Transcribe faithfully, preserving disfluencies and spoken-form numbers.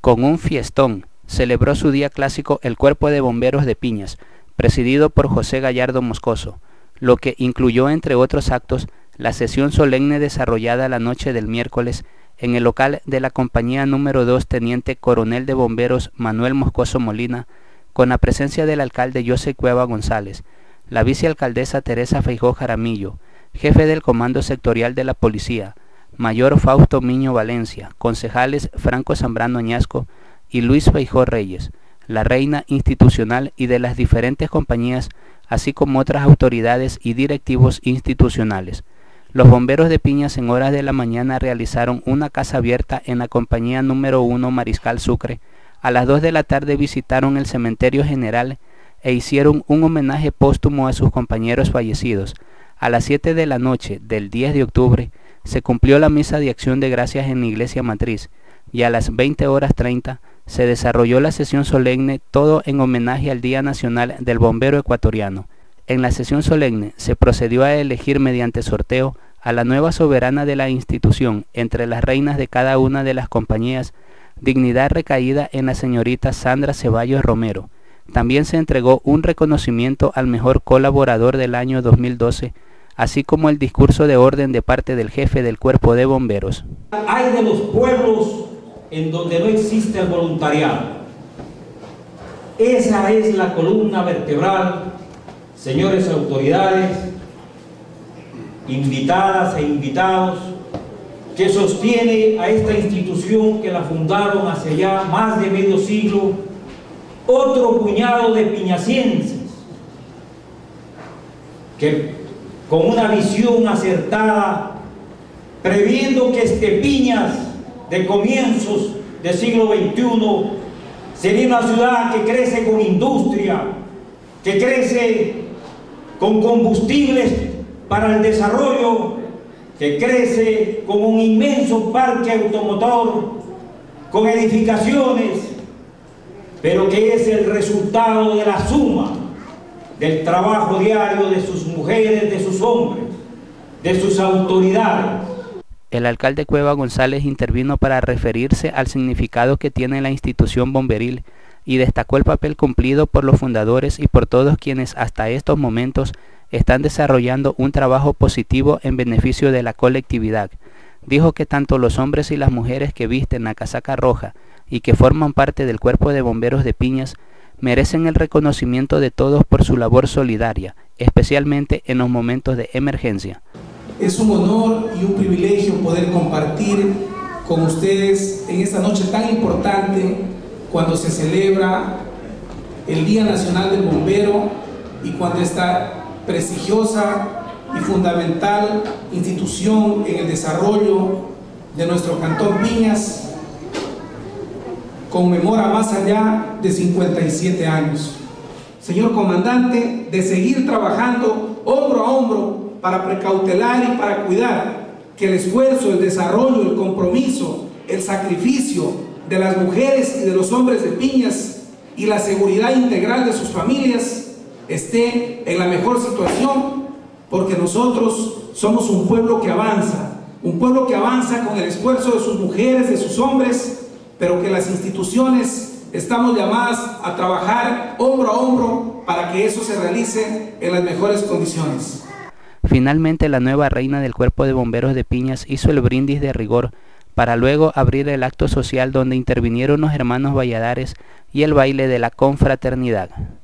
Con un fiestón, celebró su día clásico el Cuerpo de Bomberos de Piñas, presidido por José Gallardo Moscoso, lo que incluyó, entre otros actos, la sesión solemne desarrollada la noche del miércoles en el local de la compañía número dos Teniente Coronel de Bomberos Manuel Moscoso Molina, con la presencia del alcalde José Cueva González, la vicealcaldesa Teresa Feijó Jaramillo, jefe del Comando Sectorial de la Policía, Mayor Fausto Miño Valencia, concejales Franco Zambrano Añasco y Luis Feijó Reyes, la reina institucional y de las diferentes compañías, así como otras autoridades y directivos institucionales. Los bomberos de Piñas en horas de la mañana realizaron una casa abierta en la compañía número uno Mariscal Sucre. A las dos de la tarde visitaron el cementerio general e hicieron un homenaje póstumo a sus compañeros fallecidos. A las siete de la noche del diez de octubre se cumplió la misa de acción de gracias en la iglesia matriz y a las veinte horas treinta se desarrolló la sesión solemne, todo en homenaje al Día Nacional del Bombero Ecuatoriano. En la sesión solemne se procedió a elegir mediante sorteo a la nueva soberana de la institución entre las reinas de cada una de las compañías, dignidad recaída en la señorita Sandra Ceballos Romero. También se entregó un reconocimiento al mejor colaborador del año dos mil doce, así como el discurso de orden de parte del jefe del Cuerpo de Bomberos. Hay de los pueblos en donde no existe el voluntariado. Esa es la columna vertebral, señores autoridades, invitadas e invitados, que sostiene a esta institución que la fundaron hace ya más de medio siglo otro puñado de piñacienses que con una visión acertada, previendo que este Piñas de comienzos del siglo veintiuno sería una ciudad que crece con industria, que crece con combustibles para el desarrollo, que crece con un inmenso parque automotor, con edificaciones, pero que es el resultado de la suma del trabajo diario de sus mujeres, de sus hombres, de sus autoridades. El alcalde Cueva González intervino para referirse al significado que tiene la institución bomberil y destacó el papel cumplido por los fundadores y por todos quienes hasta estos momentos están desarrollando un trabajo positivo en beneficio de la colectividad. Dijo que tanto los hombres y las mujeres que visten la casaca roja y que forman parte del Cuerpo de Bomberos de Piñas merecen el reconocimiento de todos por su labor solidaria, especialmente en los momentos de emergencia. Es un honor y un privilegio poder compartir con ustedes en esta noche tan importante cuando se celebra el Día Nacional del Bombero y cuando esta prestigiosa y fundamental institución en el desarrollo de nuestro Cantón Piñas conmemora más allá de cincuenta y siete años. Señor comandante, de seguir trabajando hombro a hombro para precautelar y para cuidar que el esfuerzo, el desarrollo, el compromiso, el sacrificio de las mujeres y de los hombres de Piñas y la seguridad integral de sus familias esté en la mejor situación, porque nosotros somos un pueblo que avanza, un pueblo que avanza con el esfuerzo de sus mujeres, de sus hombres, pero que las instituciones estamos llamadas a trabajar hombro a hombro para que eso se realice en las mejores condiciones. Finalmente, la nueva reina del Cuerpo de Bomberos de Piñas hizo el brindis de rigor para luego abrir el acto social donde intervinieron los hermanos Valladares y el baile de la confraternidad.